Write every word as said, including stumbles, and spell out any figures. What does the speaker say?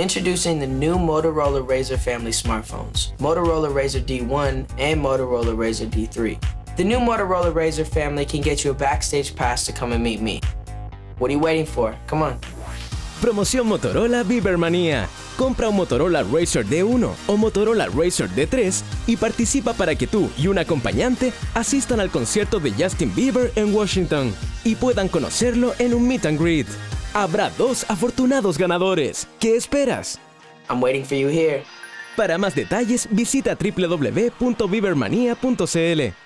Introducing the new Motorola RAZR family smartphones, Motorola RAZR D one and Motorola RAZR D three. The new Motorola RAZR family can get you a backstage pass to come and meet me. What are you waiting for? Come on. Promoción Motorola BieberManía. Compra un Motorola RAZR D uno o Motorola RAZR D tres y participa para que tú y un acompañante asistan al concierto de Justin Bieber en Washington y puedan conocerlo en un meet and greet. Habrá dos afortunados ganadores. ¿Qué esperas? I'm waiting for you here. Para más detalles visita w w w punto biebermanía punto c l.